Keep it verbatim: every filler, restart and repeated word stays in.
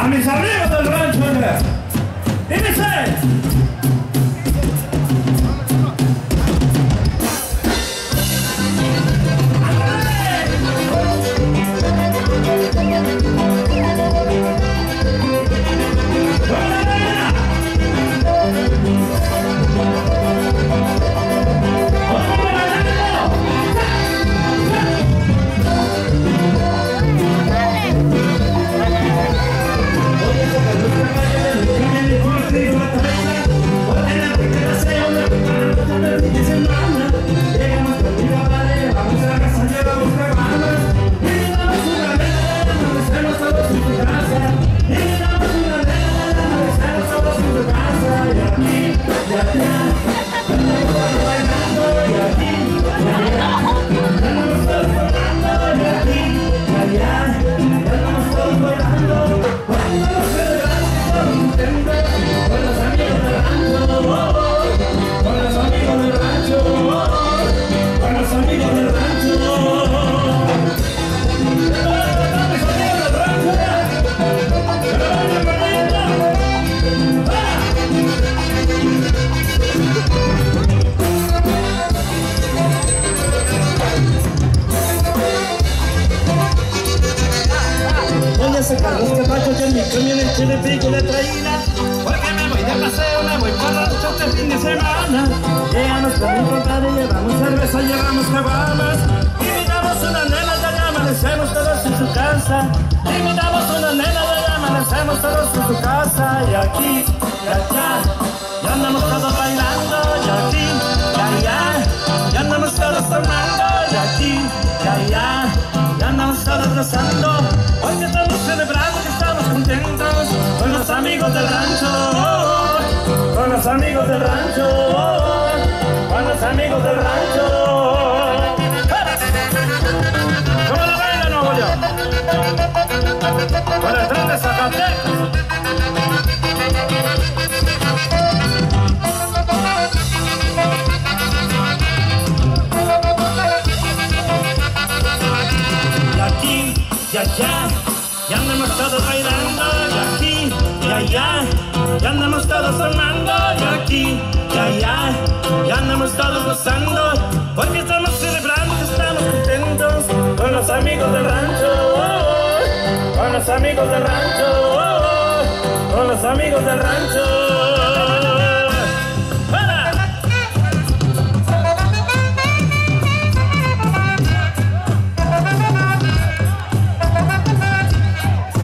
a mis amigos del rancho, Andrés. Y dice... Los capachos del mi camioneta de pico de traída, porque me voy de paseo, me voy por rancho este fin de semana. Llegamos con mi compadre, llevamos cerveza, llevamos caguamas. Invitamos unas nenas de allá, amanecemos todos en su casa. Invitamos unas nenas de allá, amanecemos todos en su casa. Y aquí, y allá, ya andamos todos bailando. Y aquí, y allá, ya andamos todos tomando. Y aquí, y allá, ya andamos todos gozando. Porque estamos celebrando, que estamos contentos con los amigos del rancho, con los amigos del rancho, con los amigos del rancho. ¿Cómo lo baila Nuevo León? Con el tren de Zacatecas. Y aquí, y allá, ya andamos todos bailando, y aquí, y allá, ya andamos todos tomando, y aquí, y allá, ya andamos todos gozando, porque estamos celebrando, estamos contentos con los amigos del rancho, con los amigos del rancho, con los amigos del rancho.